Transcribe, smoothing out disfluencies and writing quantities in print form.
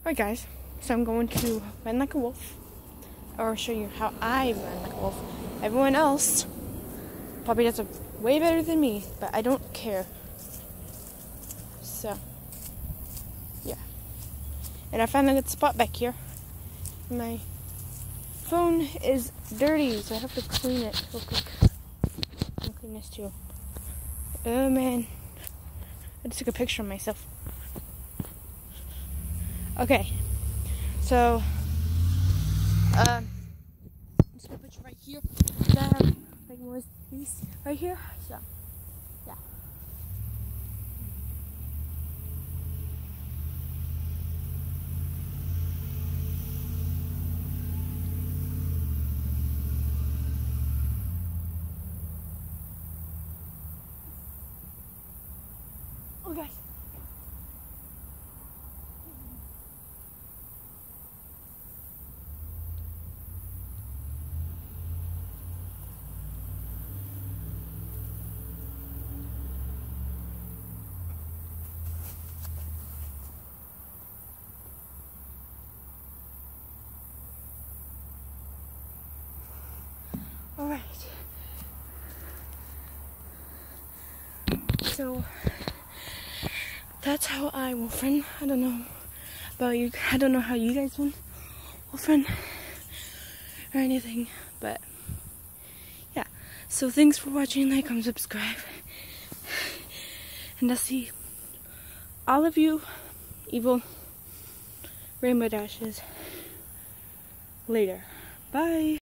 Alright guys, so I'm going to run like a wolf, or show you how I run like a wolf. Everyone else probably does it way better than me, but I don't care. So, yeah. And I found a good spot back here. My phone is dirty, so I have to clean it real quick. I'll clean this too. Oh man. I just took a picture of myself. Okay. So, I'm just gonna put you right here. Like more these right here. So, yeah. Oh guys. Alright. So that's how I wolf run. I don't know about you. I don't know how you guys wolf run or anything, but yeah. So thanks for watching. Like, comment, subscribe, and I'll see all of you evil rainbow dashes later. Bye.